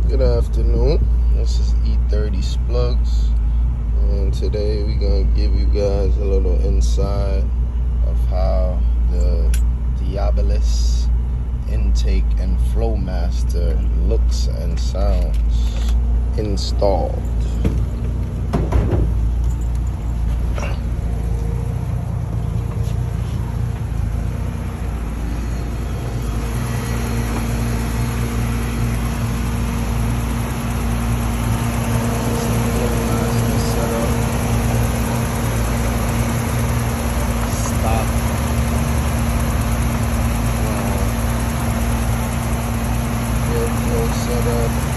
Good afternoon. This is E30 Splugz, and today we're gonna give you guys a little insight of how the Dbilas intake and flowmaster looks and sounds installed. Setup.